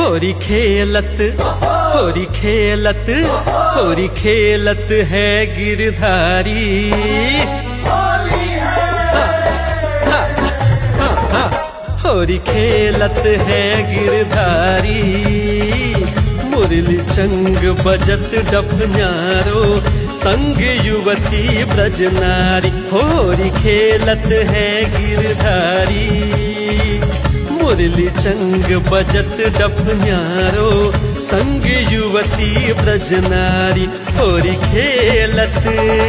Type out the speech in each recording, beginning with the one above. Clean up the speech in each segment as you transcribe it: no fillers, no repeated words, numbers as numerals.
होरी खेलत है गिरधारी। होरी खेलत है गिरधारी, मुरली चंग बजत डफ न्यारो, संग युवती ब्रज नारी। होरी खेलत है गिरधारी, मुरली चंग बजत डफ न्यारो, संग युवती ब्रज नारी। होरी खेलत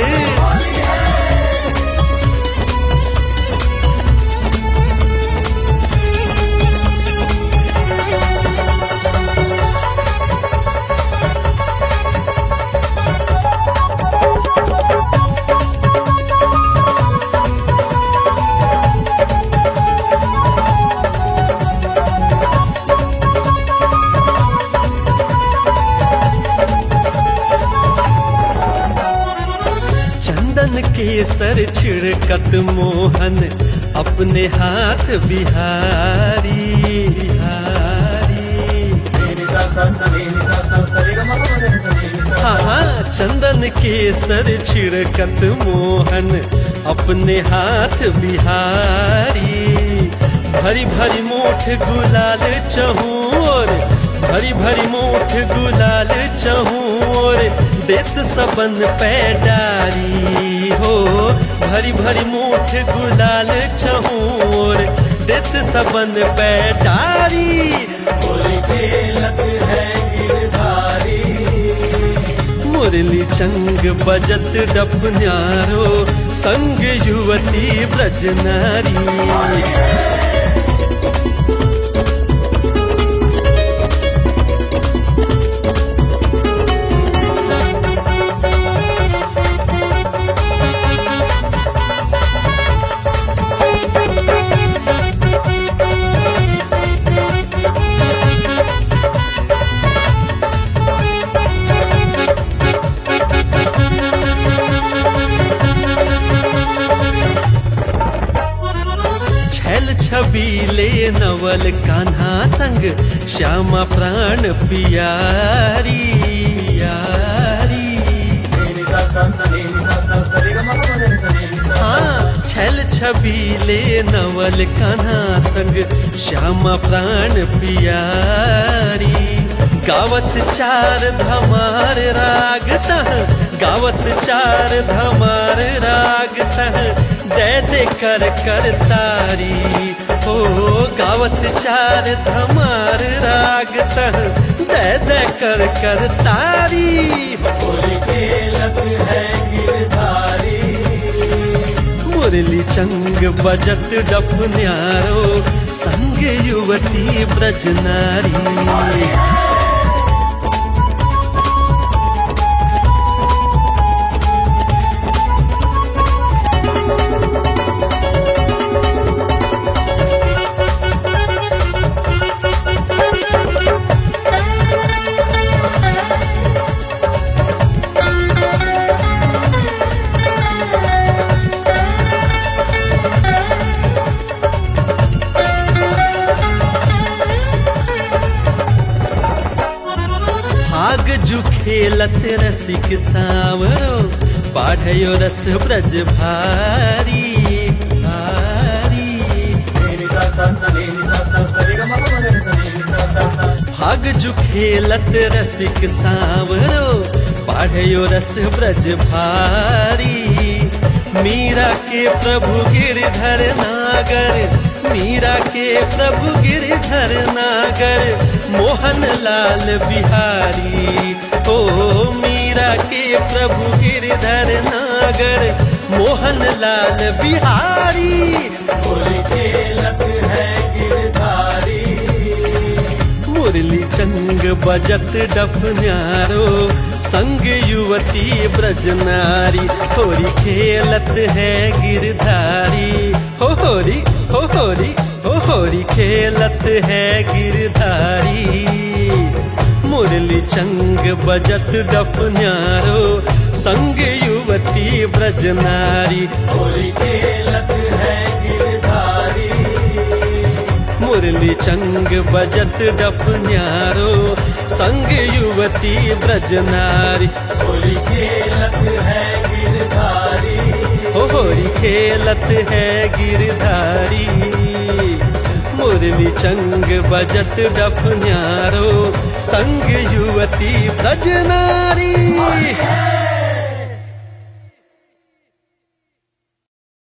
केसर छिड़कत मोहन अपने हाथ बिहारी। हाँ, चंदन केसर छिड़कत मोहन अपने हाथ बिहारी। भरी भरी मोठ गुलाल चहूर, भरी भरी मोठ गुलाल चहूर, देत सबन पैडारी। हो भरी भरी मोठ गुलाल चहूर, देत सबन पैडारी। होरी खेलत है गिरधारी, मुरली चंग बजत डफ न्यारो, संग युवती ब्रज नारी। छबीले नवल कान्हा संग, श्यामा प्राण पियारी। हाँ, छल छबीले नवल कान्हा संग, श्यामा प्राण पियारी। गावत चार धमार राग तह, गावत चार धमार राग तह, दे दे कर कर तारी। हो गावत चार धमार राग तह, दे दे कर कर तारी। होरी खेलत है गिरधारी, मुरली चंग बजत डफ न्यारो, संग युवती ब्रज नारी। खेलत रसिक सावरो, बाढ़यो रस ब्रज भारी। भाग जु खेलत रसिक सावरो, बाढ़यो रस ब्रज भारी। मीरा के प्रभु गिरधर नागर, मीरा के प्रभु गिरधर नागर, मोहन लाल बिहारी। ओ मीरा के प्रभु गिरधर नागर, मोहन लाल बिहारी। होरी खेलत है गिरधारी, मुरली चंग बजत डफ न्यारो, संग युवती ब्रज नारी। होरी खेलत है गिरधारी, हो होरी हो होरी हो होरी खेलत है गिरधारी। मुरली चंग बजत डफ न्यारो, संग युवती ब्रज नारी। होरी खेलत है गिरधारी, मुरली मुरली चंग बजत डफ न्यारो, संग युवती ब्रज नारी। होली खेलत है गिरधारी, होली खेलत है गिरधारी। मुरली चंग बजत डफ न्यारो, संग युवती ब्रज नारी।